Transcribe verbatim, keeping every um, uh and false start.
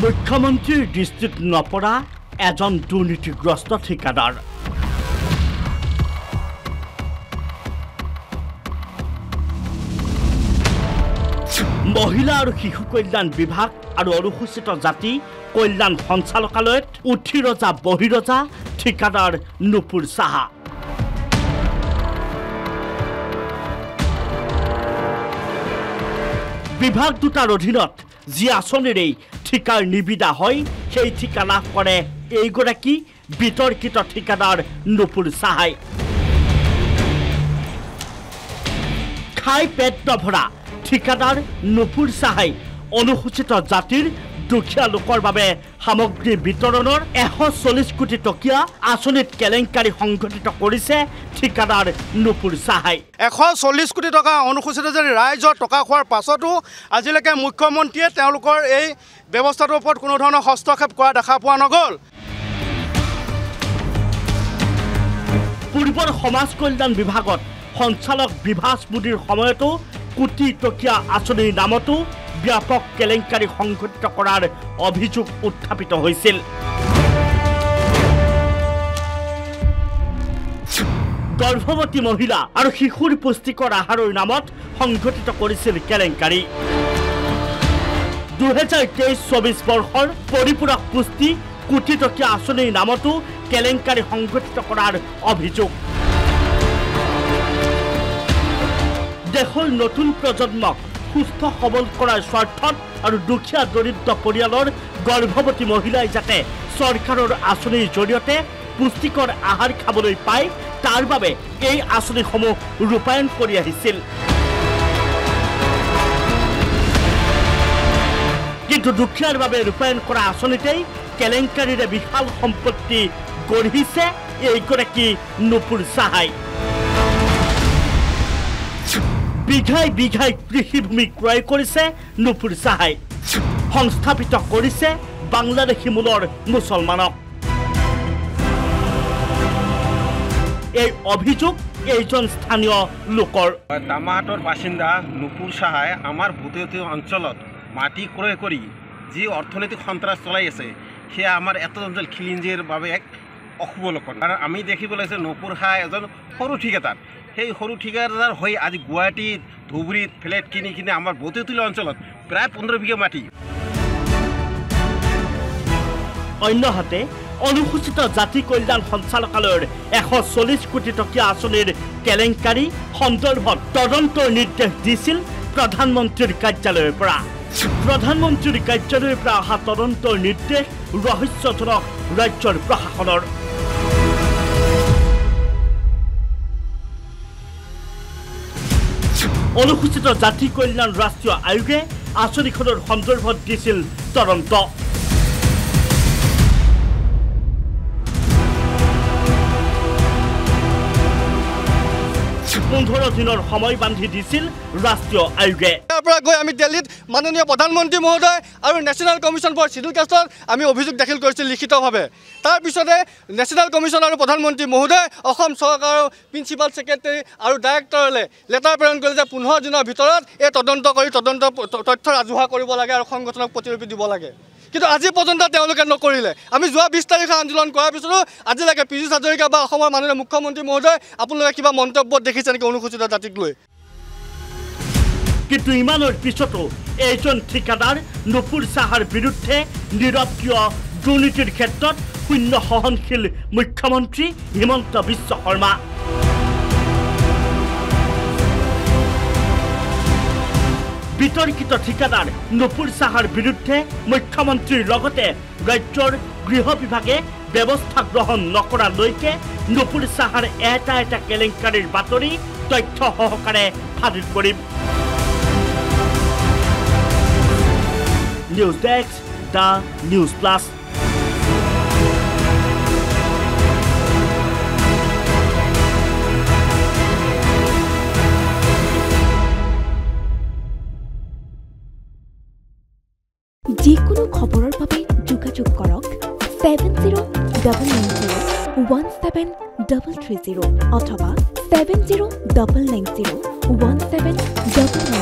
মুখ্যমন্ত্ৰীৰ দৃষ্টিত নপৰা এজন দুৰ্নীতিগ্ৰস্ত ঠিকাদাৰ মহিলা আৰু শিশু কল্যাণ বিভাগ আৰু অনুসূচিত জাতি কল্যাণ সঞ্চালকালয়ত উঠি ৰজা বহি ৰজা ঠিকাদাৰ নুপুৰ সাহা বিভাগ দুটাৰ অধীনত যি আঁচনিৰে ঠিকাৰ নিবিদা হয় সেই ঠিকা লাভ কৰে এইগৰাকী বিতৰ্কিত ঠিকাদাৰ নুপুৰ সাহাই খাই পেট নভৰা ঠিকাদাৰ নুপুৰ সাহাই অনুসূচিত জাতিৰ দুখীয়া লোকৰ বাবে সামগ্ৰী বিতৰণৰ এশ চল্লিশ কোটি টকীয়া আঁচনিত কেলেংকাৰী সংঘটিত কৰিছে ঠিকাদাৰ নুপুৰ সাহাই এশ চল্লিশ কোটি টকা অনুসূচিত জাতি ৰাইজৰ টকা খোৱাৰ পাছতো আজিলৈকে মুখ্যমন্ত্ৰীয়ে তেওঁলোকৰ এই ব্যৱস্থাটোৰ ওপৰত কোনো ধৰণৰ হস্তক্ষেপ কৰা দেখা পোৱা নগ'ল পূৰ্বৰ সমাজ কল্যাণ বিভাগত সঞ্চালক বিভাস মুদিৰ সময়তো কোটি টকীয়া আঁচনিৰ নামতো ব্যাপক কেলেংকাৰী সংঘটিত কৰাৰ অভিযোগ উত্থাপিত হৈছিল গৰ্ভৱতী মহিলা আৰু শিশুৰ পুষ্টিকৰ আহাৰৰ নামত সংঘটিত কৰিছিল কেলেংকাৰী দুহেজাৰ তেইছ চৌবিশ বৰ্ষৰ পৰিপূৰক পুষ্টি কোটি টকীয়া আঁচনিৰ নামতো কেলেংকাৰী সংঘটিত কৰাৰ অভিযোগ দেশৰ নতুন প্ৰজন্মক সুস্থ সবল কৰাৰ স্বাৰ্থত আৰু দুখীয়া দৰিদ্ৰ পৰিয়ালৰ গৰ্ভৱতী মহিলাই যাতে চৰকাৰৰ আঁচনিৰ জৰিয়তে পুষ্টিকৰ আহাৰ খাবলৈ পায় তাৰ বাবে এই আঁচনিসমূহ ৰূপায়ণ কৰি আহিছিল কিন্তু দুখীয়াৰ বাবে ৰূপায়ণ কৰা আঁচনিতেই কেলেংকাৰীৰে বিশাল সম্পত্তি গঢ়িছে এইগৰাকী নুপুৰ সাহাই বিঘাই বিঘাই কৃষিভূমি ক্ৰয় কৰিছে নুপুৰ সাহাই সংস্থাপিত কৰিছে বাংলাদেশী মূলৰ মুছলমানক এই অভিযোগ এইজন স্থানীয় লোকৰ দামাহাটৰ বাসিন্দা নুপুৰ সাহাই আমাৰ ভূতয়তী অঞ্চলত মাটি ক্ৰয় কৰি যি অৰ্থনৈতিক সন্ত্ৰাস চলাই আছে সেয়া আমাৰ এত অঞ্চল খিলিঞ্জিৰ বাবে এক অশুভ লক্ষণ কাৰণ আমি দেখিবলৈ আছে নুপুৰ সাহাই এজন সৰু ঠিকাদাৰ সেই সৰু ঠিকাদাৰ হৈ আজি গুৱাহাটীত ধুবুৰীত ফ্লেট কিনি কিনে আমাৰ ভূতয়তী অঞ্চলত প্ৰায় পোন্ধৰ বিঘা মাটি অন্যহাতে অনুসূচিত জাতি কল্যাণ সঞ্চালকালয়ৰ এশ চল্লিশ কোটি টকীয়া আঁচনিৰ কেলেংকাৰী সন্দৰ্ভত তদন্তৰ নিৰ্দেশ দিছিল প্ৰধানমন্ত্ৰীৰ কাৰ্যালয়ৰ পৰা প্ৰধানমন্ত্ৰীৰ কাৰ্যালয়ৰ পৰা অহা তদন্তৰ নিৰ্দেশ ৰহস্যজনক ৰাজ্যৰ প্ৰশাসনৰ অনুসূচিত জাতি কল্যাণ ৰাষ্ট্ৰীয় আয়োগে আঁচনিখনৰ সন্দৰ্ভত দিছিল তদন্ত পোন্ধৰ দিনৰ সময় বান্ধি দিছিল ৰাষ্ট্ৰীয় আয়োগে তাৰ পৰা গৈ আমি দিল্লীত মাননীয় প্ৰধানমন্ত্ৰী মহোদয় আৰু নেশ্যনেল কমিশ্যন ফৰ শিডিউল কাষ্টত আমি অভিযোগ দাখিল কৰিছিল লিখিতভাৱে তাৰ পিছতে নেশ্যনেল কমিশ্যন আৰু প্ৰধানমন্ত্ৰী মহোদয় অসম চৰকাৰৰ প্ৰিন্সিপাল ছেক্ৰেটাৰী আৰু ডাইৰেক্টৰলৈ লেটাৰ প্ৰেৰণ কৰিলে যে পোন্ধৰ দিনৰ ভিতৰত এই তদন্ত কৰি তদন্ত তথ্য ৰাজহুৱা কৰিব লাগে আৰু সংগঠনক প্ৰতিৰূপী দিব লাগে কিন্তু আজি পৰ্যন্ত তেওঁলোকে নকৰিলে আমি যোৱা বিশ তাৰিখে আন্দোলন কৰাৰ পিছতো আজিলৈকে পীযুষ হাজৰিকা বা অসমৰ মাননীয় মুখ্যমন্ত্ৰী মহোদয় আপোনালোকে কিবা মন্তব্য দেখিছে নেকি অনুসূচিত জাতিক লৈ কিন্তু ইমানৰ পিছতো এইজন ঠিকাদাৰ নুপুৰ সাহাৰ বিৰুদ্ধে নিৰপেক্ষ দুৰ্নীতিৰ ক্ষেত্ৰত শূন্য সহনশীল মুখ্যমন্ত্ৰী হিমন্ত বিশ্ব শৰ্মা বিতৰ্কিত ঠিকাদাৰ নুপুৰ সাহাৰ বিৰুদ্ধে মুখ্যমন্ত্ৰীৰ লগতে ৰাজ্যৰ গৃহ বিভাগে ব্যৱস্থা গ্ৰহণ নকৰালৈকে নুপুৰ সাহাৰ এটা এটা কেলেংকাৰীৰ বাতৰি তথ্য সহকাৰে Fadil Karim news desk the news plus যিকোনো খবৰৰ বাবে যোগাযোগ কৰক seven zero' double nine zero' one seven double three zero' অথবা seven zero' double nine zero' one seven double